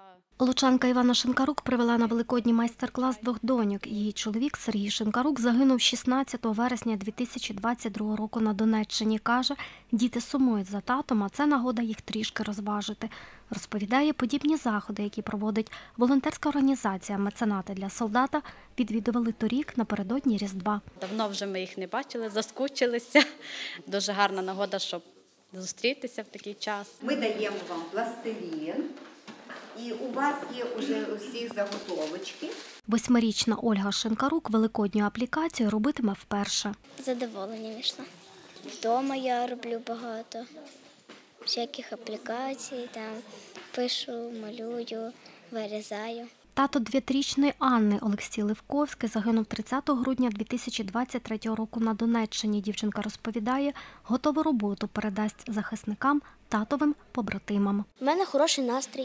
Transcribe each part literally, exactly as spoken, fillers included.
Лучанка Івана Шинкарук привела на великодній майстер-клас двох доньок. Її чоловік Сергій Шинкарук загинув шістнадцятого вересня дві тисячі двадцять другого року на Донеччині. Каже, діти сумують за татом, а це нагода їх трішки розважити. Розповідає, подібні заходи, які проводить волонтерська організація «Меценати для солдата», відвідували торік напередодні Різдва. Давно вже ми їх не бачили, заскучилися. Дуже гарна нагода, щоб зустрітися в такий час. Ми даємо вам пластилін. І у вас є вже усі заготовочки. Восьмирічна Ольга Шинкарук великодню аплікацію робитиме вперше. Задоволення вийшло. Вдома я роблю багато всяких аплікацій, там пишу, малюю, вирізаю. Тато двотрічної Анни Олексій Левковський загинув тридцятого грудня дві тисячі двадцять третього року на Донеччині. Дівчинка розповідає, готову роботу передасть захисникам, татовим побратимам. У мене хороший настрій.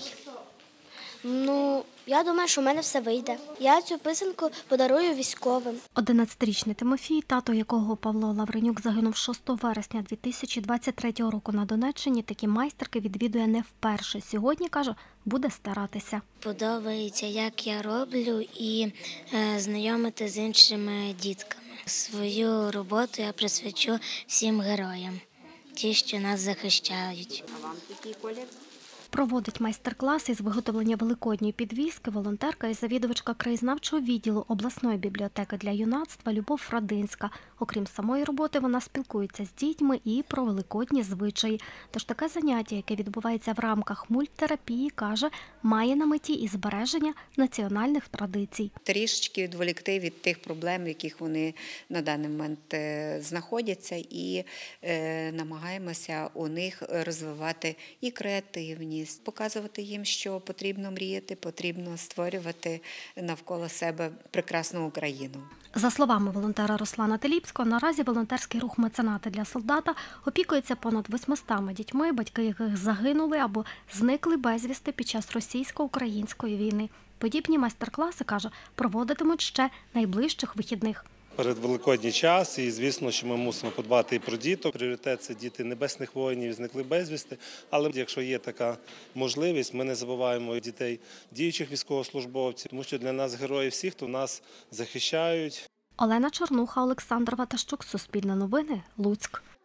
Ну, я думаю, що в мене все вийде. Я цю писанку подарую військовим. одинадцятирічний Тимофій, тато якого Павло Лавренюк загинув шостого вересня дві тисячі двадцять третього року на Донеччині, такі майстерки відвідує не вперше. Сьогодні, каже, буде старатися. Подобається, як я роблю, і е, знайомити з іншими дітками. Свою роботу я присвячу всім героям, ті, що нас захищають. А вам який колір? Проводить майстер-клас із виготовлення великодньої підвіски волонтерка і завідувачка краєзнавчого відділу обласної бібліотеки для юнацтва Любов Фрадинська. Окрім самої роботи, вона спілкується з дітьми і про великодні звичаї. Тож таке заняття, яке відбувається в рамках мульттерапії, каже, має на меті і збереження національних традицій. Трішечки відволікти від тих проблем, в яких вони на даний момент знаходяться, і е, намагаємося у них розвивати і креативність, показувати їм, що потрібно мріяти, потрібно створювати навколо себе прекрасну Україну. За словами волонтера Руслана Теліпського, наразі волонтерський рух «Меценати для солдата» опікується понад восьмистами дітьми, батьки яких загинули або зникли безвісти під час російсько-української війни. Подібні майстер-класи, каже, проводитимуть ще найближчих вихідних. Перед Великодній час, і звісно, що ми мусимо подбати і про діток. Пріоритет – це діти небесних воїнів, зникли безвісти. Але якщо є така можливість, ми не забуваємо дітей діючих військовослужбовців, тому що для нас герої всі, хто нас захищають. Олена Чернуха, Олександр Ватащук, Суспільне новини, Луцьк.